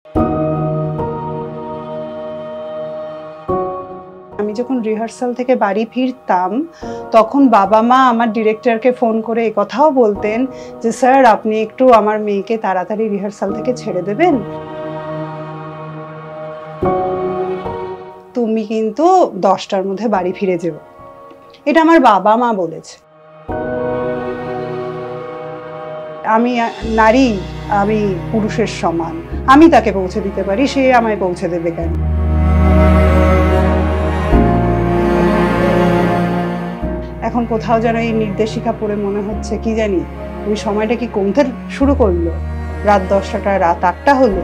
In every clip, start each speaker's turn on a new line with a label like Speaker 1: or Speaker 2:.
Speaker 1: আমি যখন রিহার্সাল থেকে বাড়ি ফিরতাম তখন বাবা মা আমার ডিরেক্টরকে ফোন করে এই কথাও বলতেন যে স্যার আপনি একটু আমার মেয়েকে তাড়াতাড়ি রিহার্সাল থেকে ছেড়ে দেবেন, তুমি কিন্তু 10টার মধ্যে বাড়ি ফিরে যেও। এটা আমার বাবা মা বলেছে। আমি নারী, আমি পুরুষের সমান, আমি তাকে পৌঁছে দিতে পারি, সে আমায় পৌঁছে দেবে কেন? এখন কোথাও যেন এই নির্দেশিকা পড়ে মনে হচ্ছে কি জানি ওই সময়টা কি কমতে শুরু করলো, রাত 10টা রাত 8টা হলো।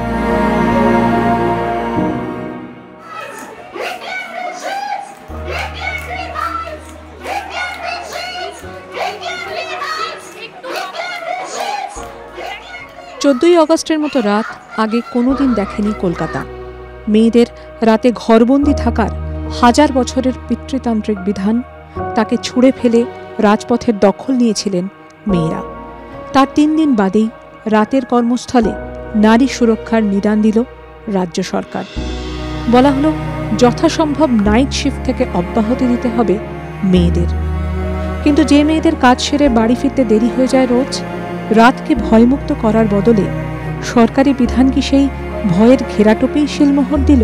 Speaker 2: চোদ্দই অগস্টের মতো রাত আগে কোনোদিন দেখেনি কলকাতা। মেয়েদের রাতে ঘরবন্দি থাকার হাজার বছরের পিতৃতান্ত্রিক বিধান, তাকে ছুঁড়ে ফেলে রাজপথের দখল নিয়েছিলেন মেয়েরা। তার 3 দিন বাদেই রাতের কর্মস্থলে নারী সুরক্ষার নিদান দিল রাজ্য সরকার। বলা হলো যথাসম্ভব নাইট শিফট থেকে অব্যাহতি দিতে হবে মেয়েদের। কিন্তু যে মেয়েদের কাজ সেরে বাড়ি ফিরতে দেরি হয়ে যায় রোজ, রাতকে ভয়মুক্ত করার বদলে সরকারি বিধান কি সেই ভয়ের ঘেরাটোপেই শিলমোহর দিল?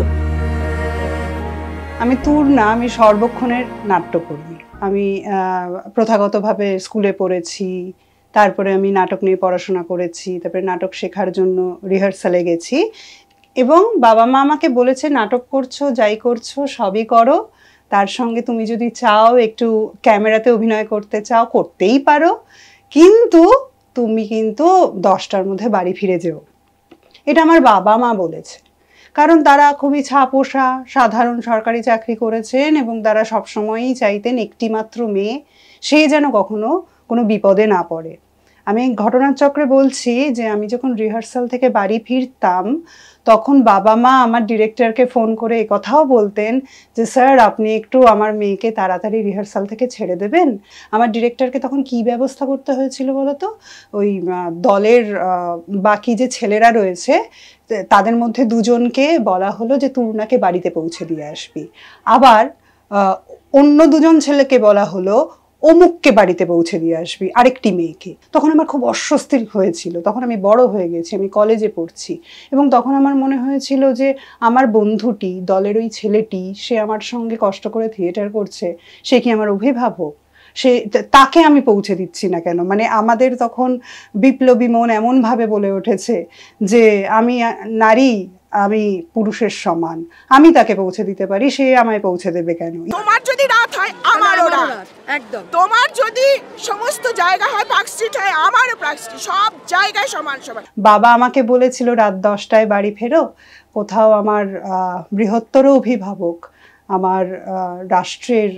Speaker 1: আমি না, আমি সর্বক্ষণের নাট্যকর্মী। আমি প্রথাগতভাবে স্কুলে পড়েছি, তারপরে আমি নাটক নিয়ে পড়াশোনা করেছি, তারপরে নাটক শেখার জন্য রিহার্সালে গেছি এবং বাবা মা আমাকে বলেছে নাটক করছো, যাই করছো সবই করো, তার সঙ্গে তুমি যদি চাও একটু ক্যামেরাতে অভিনয় করতে চাও করতেই পারো, কিন্তু তুমি কিন্তু 10টার মধ্যে বাড়ি ফিরে যেও। এটা আমার বাবা মা বলেছে, কারণ তারা খুবই ছাপোষা সাধারণ সরকারি চাকরি করেছেন এবং তারা সবসময়ই চাইতেন একটি মাত্র মেয়ে সে যেন কখনো কোনো বিপদে না পড়ে। আমি ঘটনার চক্রে বলছি যে আমি যখন রিহার্সাল থেকে বাড়ি ফিরতাম তখন বাবা মা আমার ডিরেক্টরকে ফোন করে এই কথাও বলতেন যে স্যার আপনি একটু আমার মেয়েকে তাড়াতাড়ি রিহার্সাল থেকে ছেড়ে দেবেন। আমার ডিরেক্টরকে তখন কি ব্যবস্থা করতে হয়েছিল বলতো, ওই দলের বাকি যে ছেলেরা রয়েছে তাদের মধ্যে 2জনকে বলা হলো যে তুর্নাকে বাড়িতে পৌঁছে দিয়ে আসবি, আবার অন্য 2জন ছেলেকে বলা হলো অমুককে বাড়িতে পৌঁছে দিয়ে আসবি, আরেকটি মেয়েকে। তখন আমার খুব অস্বস্তি হয়েছিল, তখন আমি বড় হয়ে গেছি, আমি কলেজে পড়ছি এবং তখন আমার মনে হয়েছিল যে আমার বন্ধুটি, দলের ওই ছেলেটি, সে আমার সঙ্গে কষ্ট করে থিয়েটার করছে, সে কি আমার অভিভাবক? তাকে আমি পৌঁছে দিচ্ছি না কেন? মানে আমাদের তখন বিপ্লবী মন এমনভাবে বলে উঠেছে যে আমি নারী, আমি পুরুষের সমান, আমি তাকে পৌঁছে দিতে পারি, সে আমায় পৌঁছে দেবে কেন?
Speaker 3: তোমার যদি রাত হয় আমারও রাত, একদম। তোমার যদি সমস্ত জায়গা হয় পার্ক স্ট্রিট হয় আমারও পার্ক স্ট্রিট, সব জায়গায় সমান সমান।
Speaker 1: বাবা আমাকে বলেছিল রাত 10টায় বাড়ি ফেরো, কোথাও আমার বৃহত্তর অভিভাবক, আমার রাষ্ট্রের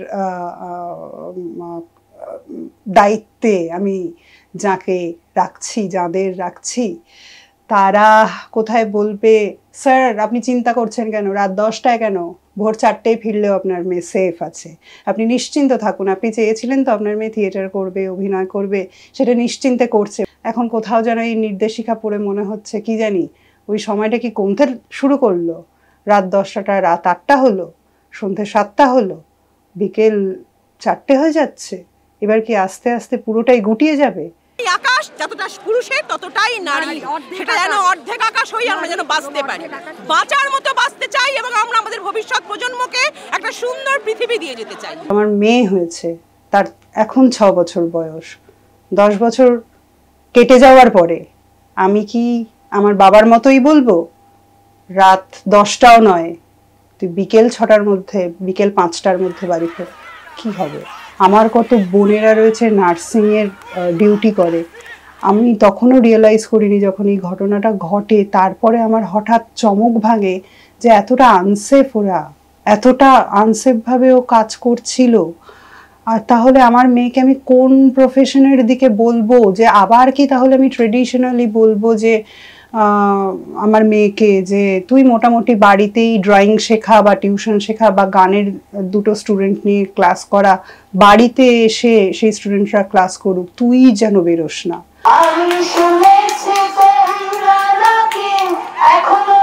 Speaker 1: দায়িত্বে আমি যাকে রাখছি, যাদের রাখছি, তারা কোথায় বলবে স্যার আপনি চিন্তা করছেন কেন, রাত 10টায় কেন, ভোর 4টেয় ফিরলেও আপনার মেয়ে সেফ আছে, আপনি নিশ্চিন্ত থাকুন, আপনি চেয়েছিলেন তো আপনার মেয়ে থিয়েটার করবে, অভিনয় করবে, সেটা নিশ্চিন্তে করছে। এখন কোথাও যেন এই নির্দেশিকা পড়ে মনে হচ্ছে কি জানি ওই সময়টা কি কমতে শুরু করলো, রাত 10টা রাত 8টা হলো, সন্ধ্যে 7টা হলো, বিকেল 4টে হয়ে যাচ্ছে, এবার কি আস্তে আস্তে পুরোটাই গুটিয়ে যাবে?
Speaker 3: আকাশ যতটা পুরুষের ততটাই নারী, সেটা যেন অর্ধেক আকাশ হই আমরা যেন বাঁচতে পারি, বাঁচার মতো বাঁচতে চাই এবং আমরা আমাদের ভবিষ্যৎ প্রজন্মকে একটা সুন্দর পৃথিবী দিয়ে যেতে চাই।
Speaker 1: আমার মেয়ে হয়েছে, তার এখন 6 বছর বয়স, 10 বছর কেটে যাওয়ার পরে আমি কি আমার বাবার মতোই বলবো রাত 10টাও নয়, তুই বিকেল 6টার মধ্যে, বিকেল 5টার মধ্যে বাড়ি ফের? কি হবে? আমার কত বোনেরা রয়েছে নার্সিংয়ের ডিউটি করে, আমি তখনও রিয়েলাইজ করিনি যখন এই ঘটনাটা ঘটে, তারপরে আমার হঠাৎ চমক ভাঙে যে এতটা আনসেফ, ওরা এতটা আনসেফভাবে ও কাজ করছিল। আর তাহলে আমার মেয়েকে আমি কোন প্রফেশনের দিকে বলবো, যে আবার কি তাহলে আমি ট্রেডিশনালি বলবো যে আমার মেয়েকে যে তুই মোটামুটি বাড়িতেই ড্রয়িং শেখা বা টিউশন শেখা বা গানের 2টো স্টুডেন্ট নিয়ে ক্লাস করা, বাড়িতে এসে সেই স্টুডেন্টরা ক্লাস করুক, তুই যেন বেরোস না।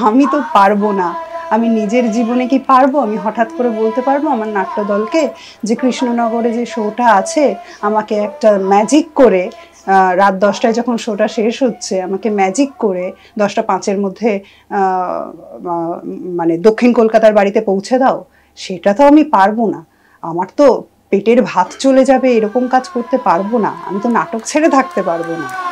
Speaker 1: আমি তো পারবো না। আমি নিজের জীবনে কি পারবো? আমি হঠাৎ করে বলতে পারবো আমার নাট্যদলকে যে কৃষ্ণনগরে যে শোটা আছে আমাকে একটা ম্যাজিক করে রাত 10টায় যখন শোটা শেষ হচ্ছে আমাকে ম্যাজিক করে 10টা 5-এর মধ্যে মানে দক্ষিণ কলকাতার বাড়িতে পৌঁছে দাও? সেটা তো আমি পারবো না। আমার তো পেটের ভাত চলে যাবে, এরকম কাজ করতে পারবো না। আমি তো নাটক ছেড়ে থাকতে পারবো না।